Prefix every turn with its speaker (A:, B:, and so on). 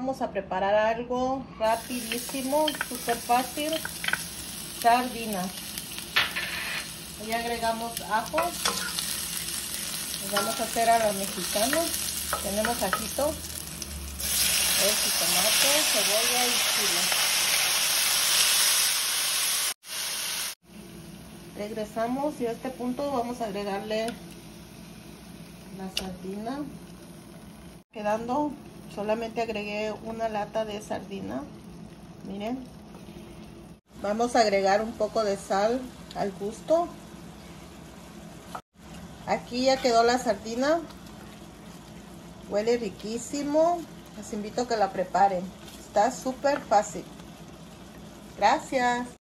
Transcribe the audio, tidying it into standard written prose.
A: vamos a preparar algo rapidísimo, súper fácil. Sardinas. Ya agregamos ajo. Nos vamos a hacer a la mexicana. Tenemos ajito, tomate, cebolla y chile. Regresamos y a este punto vamos a agregarle la sardina. Quedando, solamente agregué una lata de sardina. Miren. Vamos a agregar un poco de sal al gusto. Aquí ya quedó la sardina. Huele riquísimo. Les invito a que la preparen. Está súper fácil. Gracias.